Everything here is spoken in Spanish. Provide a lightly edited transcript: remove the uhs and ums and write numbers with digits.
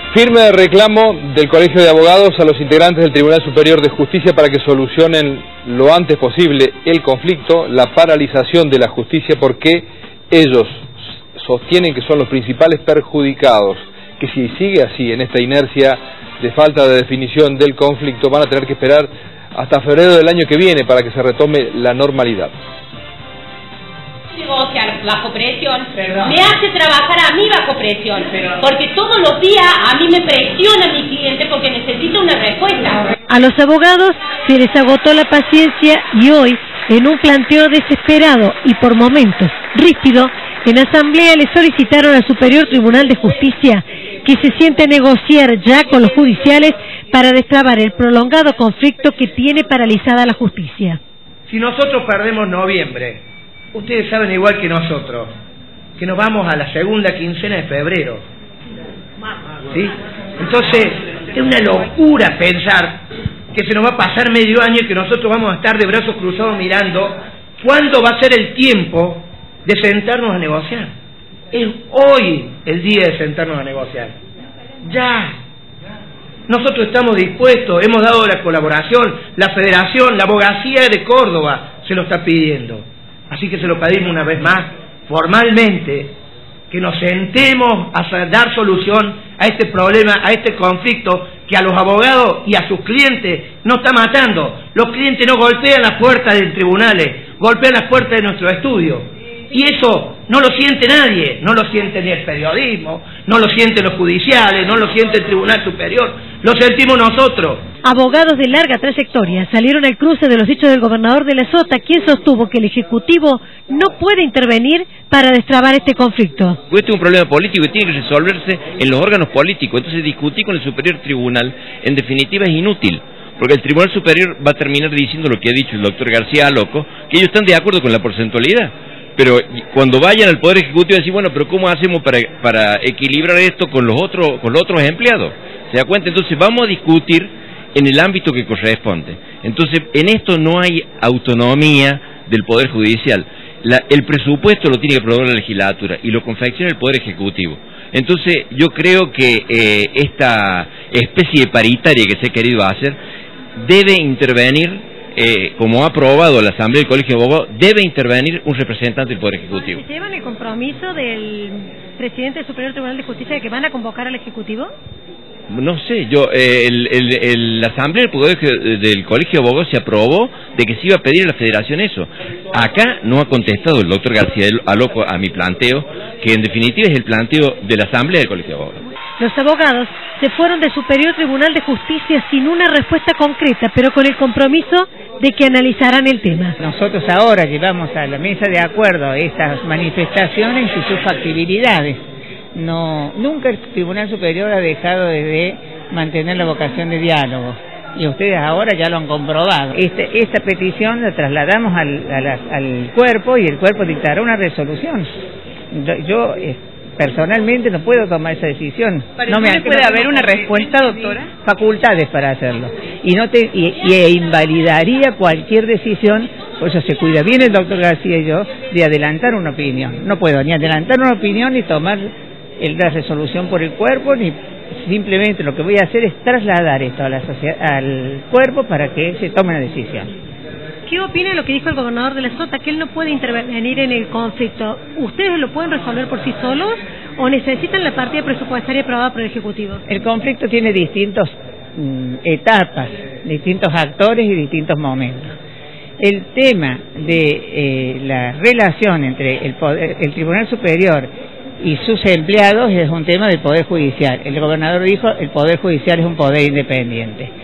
Firme reclamo del Colegio de Abogados a los integrantes del Tribunal Superior de Justicia para que solucionen lo antes posible el conflicto, la paralización de la justicia, porque ellos sostienen que son los principales perjudicados, que si sigue así en esta inercia de falta de definición del conflicto van a tener que esperar hasta febrero del año que viene para que se retome la normalidad. Negociar bajo presión, me hace trabajar a mí bajo presión, porque todos los días a mí me presiona mi cliente porque necesita una respuesta. A los abogados se les agotó la paciencia y hoy, en un planteo desesperado y por momentos ríspido, en asamblea le solicitaron al Superior Tribunal de Justicia que se siente a negociar ya con los judiciales para destrabar el prolongado conflicto que tiene paralizada la justicia. Si nosotros perdemos noviembre, ustedes saben igual que nosotros, que nos vamos a la segunda quincena de febrero, ¿sí? Entonces, es una locura pensar que se nos va a pasar medio año y que nosotros vamos a estar de brazos cruzados mirando cuándo va a ser el tiempo de sentarnos a negociar. Es hoy el día de sentarnos a negociar. Ya. Nosotros estamos dispuestos, hemos dado la colaboración, la federación, la abogacía de Córdoba se lo está pidiendo. Así que se lo pedimos una vez más, formalmente, que nos sentemos a dar solución a este problema, a este conflicto que a los abogados y a sus clientes no está matando. Los clientes no golpean las puertas de tribunales, golpean las puertas de nuestro estudio. Y eso no lo siente nadie, no lo siente ni el periodismo, no lo sienten los judiciales, no lo siente el Tribunal Superior, lo sentimos nosotros. Abogados de larga trayectoria salieron al cruce de los dichos del gobernador de la Sota, quien sostuvo que el Ejecutivo no puede intervenir para destrabar este conflicto. Este es un problema político y tiene que resolverse en los órganos políticos, entonces discutir con el Superior Tribunal en definitiva es inútil, porque el Tribunal Superior va a terminar diciendo lo que ha dicho el doctor García Aloco, que ellos están de acuerdo con la porcentualidad. Pero cuando vayan al Poder Ejecutivo decir, bueno, pero ¿cómo hacemos para equilibrar esto con los otros empleados? ¿Se da cuenta? Entonces vamos a discutir en el ámbito que corresponde. Entonces en esto no hay autonomía del Poder Judicial. El presupuesto lo tiene que aprobar la legislatura y lo confecciona el Poder Ejecutivo. Entonces yo creo que esta especie de paritaria que se ha querido hacer debe intervenir, como ha aprobado la Asamblea del Colegio de Abogados, debe intervenir un representante del Poder Ejecutivo. ¿Se llevan el compromiso del presidente del Superior Tribunal de Justicia de que van a convocar al Ejecutivo? No sé, la Asamblea del Colegio de Abogados se aprobó de que se iba a pedir a la Federación eso. Acá no ha contestado el doctor García Aloco a mi planteo, que en definitiva es el planteo de la Asamblea del Colegio de Abogados. Los abogados se fueron del Superior Tribunal de Justicia sin una respuesta concreta, pero con el compromiso de que analizarán el tema. Nosotros ahora llevamos a la mesa de acuerdo esas manifestaciones y sus factibilidades. Nunca el Tribunal Superior ha dejado de mantener la vocación de diálogo y ustedes ahora ya lo han comprobado. Esta petición la trasladamos al cuerpo y el cuerpo dictará una resolución. Yo personalmente no puedo tomar esa decisión. ¿No puede haber una respuesta, doctora? Facultades para hacerlo. Y invalidaría cualquier decisión, por eso se cuida bien el doctor García y yo, de adelantar una opinión. No puedo ni adelantar una opinión ni tomar la resolución por el cuerpo, ni simplemente lo que voy a hacer es trasladar esto a la sociedad, al cuerpo para que se tome una decisión. ¿Qué opina de lo que dijo el gobernador de la Sota, que él no puede intervenir en el conflicto? ¿Ustedes lo pueden resolver por sí solos o necesitan la partida presupuestaria aprobada por el Ejecutivo? El conflicto tiene distintas etapas, distintos actores y distintos momentos. El tema de la relación entre el Tribunal Superior y sus empleados es un tema del Poder Judicial. El gobernador dijo el Poder Judicial es un poder independiente.